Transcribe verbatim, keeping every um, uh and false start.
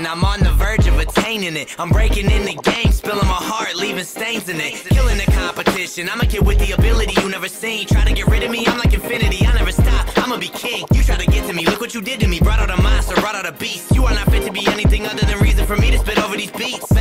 and I'm on the verge of attaining it. I'm breaking in the game, spilling my heart, leaving stains in it. Killing the competition, I'm a kid with the ability you never seen. Try to get rid of me, I'm like infinity, I never stop, I'ma be king. You try to get to me, look what you did to me. Brought out a monster, brought out a beast. You are not fit to be anything other than reason for me to spit over these beats.